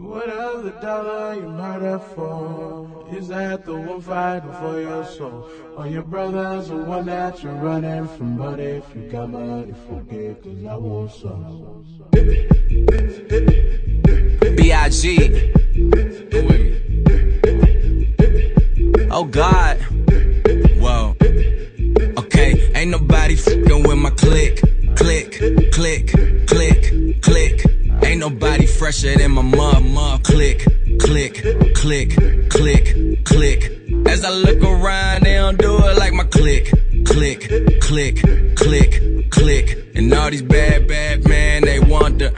Whatever the dollar you murder for, is that the one fighting for your soul? Or your brother's the one that you're running from? But if you got money, forget, cause I want some. B.I.G. Go with me. Oh God. Whoa. Okay, ain't nobody fucking with my click. Click, click, click, click. Ain't nobody fresher than my mom. Click, click, click, click, click. As I look around, they don't do it like my click. Click, click, click, click. And all these bad man, they want the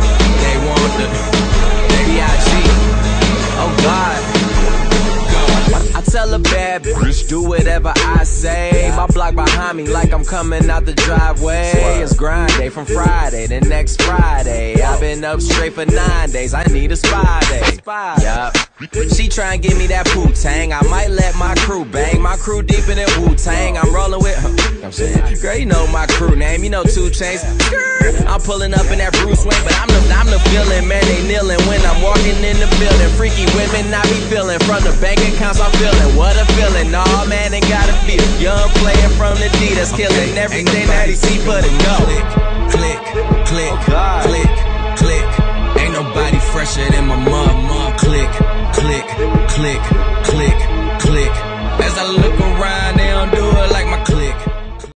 B.I.G. Oh God. I tell a bad bitch, do whatever I say. My block behind me like I'm coming out the driveway. It's grind day from Friday to next Friday. I've been up straight for 9 days, I need a spy day. Yup. She try and give me that Wu-Tang, I might let my crew bang. My crew deep in that Wu-Tang, I'm rolling with her. I'm saying, girl, you know my crew name, you know 2 Chainz. I'm pulling up in that Bruce Wayne, but I'm the villain, man, they kneeling when I'm walking in the building. Freaky women I be feeling, from the bank accounts I'm feeling. What a feeling, nah, man, ain't gotta feel. Young player from the D that's killing everything that he see but it go. Click, click, click, click. Ain't nobody fresher than my mom. Click, click, click.